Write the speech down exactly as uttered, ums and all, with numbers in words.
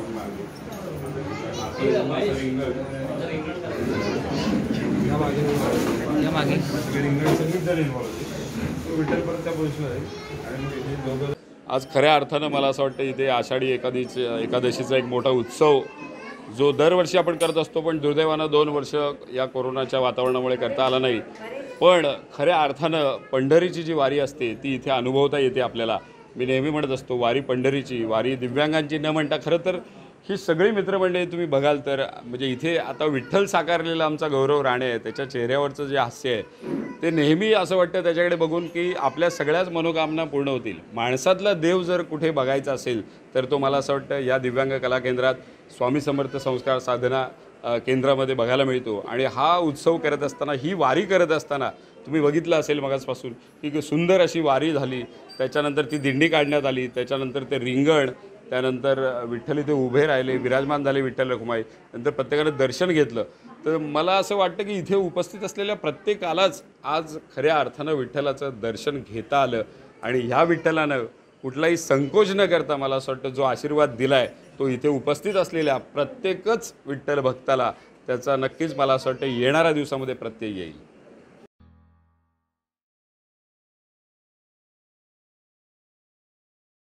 आज खऱ्या अर्थानं मला असं वाटतं इथे आषाढी एकादशी एकादशीचा एक मोठा उत्सव जो दरवर्षी आपण करत असतो, पण दुर्दैवानं दोन वर्ष या कोरोनाच्या वातावरणामुळे करता आला नाही। पण खऱ्या अर्थानं पंढरीची जी वारी असते ती इथे अनुभवता येते आपल्याला। मी नेहमी म्हणत असतो वारी पंढरीची, वारी दिव्यांगांची न म्हणता खरं तर ही सगळी मित्रमंडळी तुम्ही बघाल तर म्हणजे इथे आता विठ्ठल साकारलेला आमचा गौरव राणे आहे, त्याच्या चेहऱ्यावरचं जे हास्य आहे ते नेहमी असं वाटतं त्याच्याकडे बघून की आपल्या सगळ्याच मनोकामना पूर्ण होतील। माणसातला देव जर कुठे बघायचा असेल तर तो मला असं वाटतं या दिव्यांग कला केंद्रात स्वामी समर्थ संस्कार साधना केंद्रामध्ये बघायला मिळतो। आणि हा उत्सव करत असताना, ही वारी करत असताना तुम्ही बघितलं असेल मगाचपासून की सुंदर अशी वारी झाली, त्याच्यानंतर ती दिंडी काढण्यात आली, त्याच्यानंतर ते रिंगण, त्यानंतर विठ्ठल इथे उभे राहिले, विराजमान झाले विठ्ठल रखुमाई, नंतर प्रत्येकाने दर्शन घेतलं। तर मला असं वाटतं की इथे उपस्थित असलेल्या प्रत्येकालाच आज खऱ्या अर्थानं विठ्ठलाचं दर्शन घेता आलं। आणि ह्या विठ्ठलानं कुठलाही संकोच न करता मला असं वाटतं जो आशीर्वाद दिलाय तो इथे उपस्थित असलेल्या प्रत्येकच विठ्ठल भक्ताला त्याचा नक्कीच मला असं वाटतं येणाऱ्या दिवसामध्ये प्रत्यय येईल।